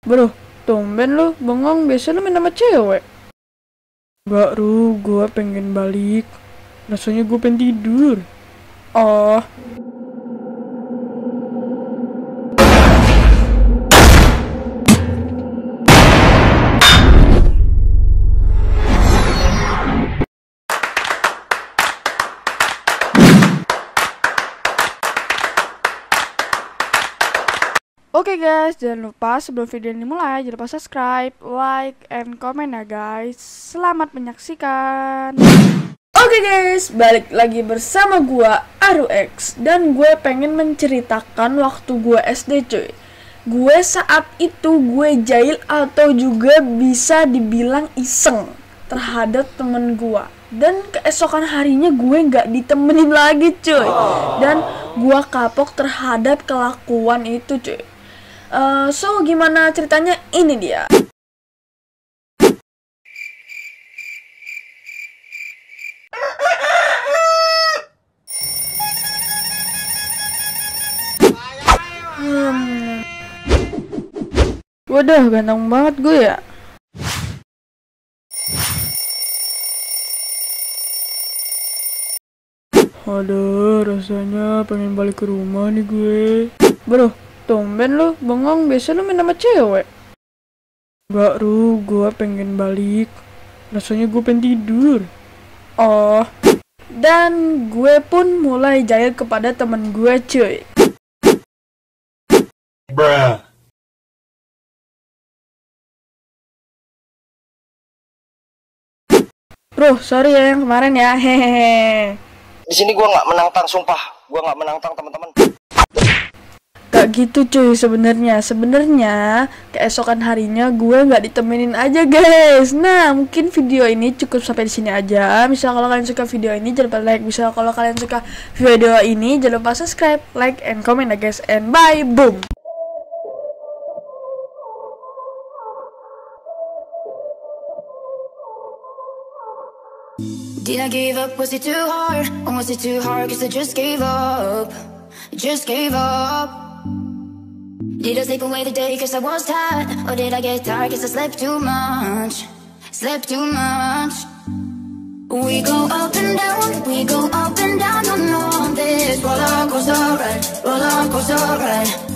Bro, tumben lu bengong, biasa lu main sama cewek. Gak, gua pengen balik. Rasanya gua pengen tidur. Oh. Oke guys, jangan lupa sebelum video ini mulai, jangan lupa subscribe, like, and comment ya guys. Selamat menyaksikan. Oke guys, balik lagi bersama gua Arux. Dan gue pengen menceritakan waktu gue SD cuy. Gue saat itu gue jahil atau juga bisa dibilang iseng terhadap temen gue. Dan keesokan harinya gue nggak ditemenin lagi cuy. Dan gue kapok terhadap kelakuan itu cuy. So gimana ceritanya, ini dia. Waduh, ganteng banget gue ya. Aduh, rasanya pengen balik ke rumah nih gue. Bro, tumben lu bengong, biasa lu main sama cewek. Gak, gua pengen balik. Rasanya gue pengen tidur. Oh. Dan gue pun mulai jahil kepada temen gue cuy. Bruh. Bro, sorry ya yang kemarin ya. Hehehe. Di sini gua nggak menantang, sumpah. Gua nggak menantang teman-teman. Gak gitu cuy sebenarnya. Keesokan harinya gue nggak ditemenin aja guys. Nah, mungkin video ini cukup sampai di sini aja. Misal kalau kalian suka video ini jangan lupa like. Misal kalau kalian suka video ini jangan lupa subscribe, like, and comment ya guys. And bye, boom. Did I give up? Was it too hard? Or was it too hard? Cause I just gave up. Just gave up. Did I sleep away the day cause I was tired? Or did I get tired cause I slept too much? Slept too much. We go up and down, we go up and down on this roller coaster ride, roller coaster ride.